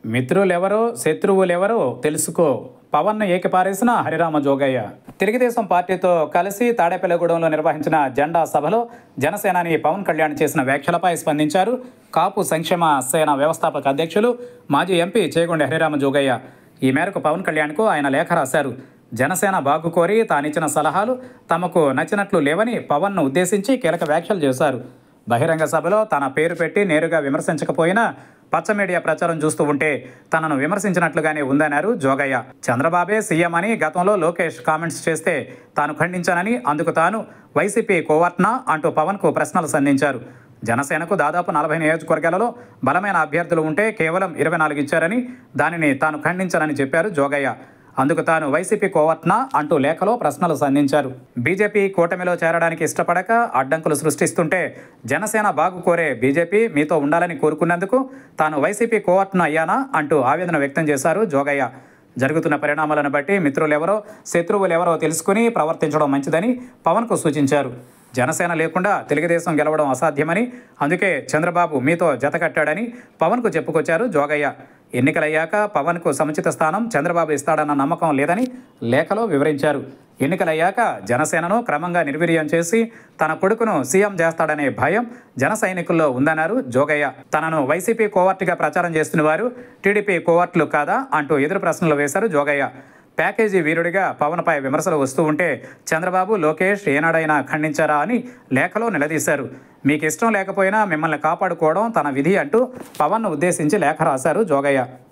మిత్రులెవరో శత్రువులెవరో తెలుసుకో పవన్ను ఏకిపారేసిన హరిరామ జోగయ్య. తెలుగుదేశం పార్టీతో కలిసి తాడేపల్లిగూడెంలో నిర్వహించిన జెండా సభలో జనసేనాని పవన్ కళ్యాణ్ చేసిన వ్యాఖ్యలపై స్పందించారు కాపు సంక్షేమ సేన వ్యవస్థాపక అధ్యక్షులు మాజీ ఎంపీ చేగొండి హరిరామ జోగయ్య. ఈ మేరకు పవన్ కళ్యాణ్కు ఆయన లేఖ రాశారు. జనసేన బాగు కోరి తానిచ్చిన సలహాలు తమకు నచ్చినట్లు లేవని పవన్ను ఉద్దేశించి కీలక వ్యాఖ్యలు చేశారు. బహిరంగ సభలో తన పేరు పెట్టి నేరుగా విమర్శించకపోయినా పచ్చ మీడియా ప్రచారం చూస్తూ ఉంటే తనను విమర్శించినట్లుగానే ఉందన్నారు జోగయ్య. చంద్రబాబే సీఎం అని గతంలో లోకేష్ కామెంట్స్ చేస్తే తాను ఖండించానని, అందుకు తాను వైసీపీ కోవర్ట్నా అంటూ పవన్కు ప్రశ్నలు సంధించారు. జనసేనకు దాదాపు 40 నియోజకవర్గాలలో బలమైన అభ్యర్థులు ఉంటే కేవలం 24 ఇచ్చారని, దానిని తాను ఖండించానని చెప్పారు జోగయ్య. అందుకు తాను వైసీపీ కోవర్ట్నా అంటూ లేఖలో ప్రశ్నలు సంధించారు. బీజేపీ కూటమిలో చేరడానికి ఇష్టపడక అడ్డంకులు సృష్టిస్తుంటే జనసేన బాగు కోరే బీజేపీ మీతో ఉండాలని కోరుకున్నందుకు తాను వైసీపీ కోవర్ట్ను అయ్యానా అంటూ ఆవేదన వ్యక్తం చేశారు జోగయ్య. జరుగుతున్న పరిణామాలను బట్టి మిత్రులెవరో శత్రువులెవరో తెలుసుకుని ప్రవర్తించడం మంచిదని పవన్కు సూచించారు. జనసేన లేకుండా తెలుగుదేశం గెలవడం అసాధ్యమని, అందుకే చంద్రబాబు మీతో జతకట్టాడని పవన్కు చెప్పుకొచ్చారు జోగయ్య. ఎన్నికలయ్యాక పవన్కు సముచిత స్థానం చంద్రబాబు ఇస్తాడన్న నమ్మకం లేదని లేఖలో వివరించారు. ఎన్నికలయ్యాక జనసేనను క్రమంగా నిర్వీర్యం చేసి తన కొడుకును సీఎం చేస్తాడనే భయం జన సైనికుల్లో ఉందన్నారు జోగయ్య. తనను వైసీపీ కోవర్ట్గా ప్రచారం చేస్తున్న వారు టీడీపీ కోవర్ట్లు కాదా అంటూ ఎదురు ప్రశ్నలు వేశారు జోగయ్య. ప్యాకేజీ వీరుడిగా పవన్పై విమర్శలు వస్తూ ఉంటే చంద్రబాబు, లోకేష్ ఏనాడైనా ఖండించారా అని లేఖలో నిలదీశారు. మీకు ఇష్టం లేకపోయినా మిమ్మల్ని కాపాడుకోవడం తన విధి అంటూ పవన్ను ఉద్దేశించి లేఖ రాశారు జోగయ్య.